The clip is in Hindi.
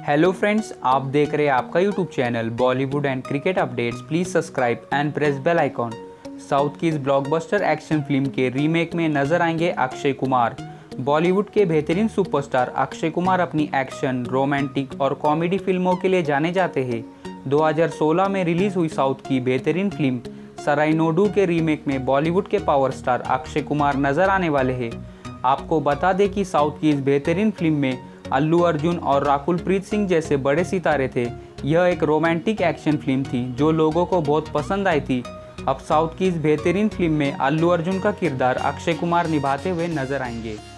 हेलो फ्रेंड्स, आप देख रहे हैं आपका YouTube channel Bollywood and cricket updates. Please subscribe and press bell icon. South की इस ब्लॉकबस्टर एक्शन फिल्म के रीमेक में नजर आएंगे अक्षय कुमार। बॉलीवुड के बेहतरीन सुपरस्टार अक्षय कुमार अपनी एक्शन, रोमांटिक और कॉमेडी फिल्मों के लिए जाने जाते हैं। 2016 में रिलीज हुई साउथ की बेहतरीन फिल्म sarrainodu के रीमेक में बॉलीवुड के पावर स्टार अक्षय कुमार नजर आने वाले हैं। आपको बता दें कि साउथ की इस बेहतरीन फिल्म में allu अर्जुन और राकुलप्रीत सिंह जैसे बड़े सितारे थे। यह एक रोमांटिक एक्शन फिल्म थी जो लोगों को बहुत पसंद आई थी। अब साउथ की इस बेहतरीन फिल्म में allu अर्जुन का किरदार अक्षय कुमार निभाते हुए नजर आएंगे।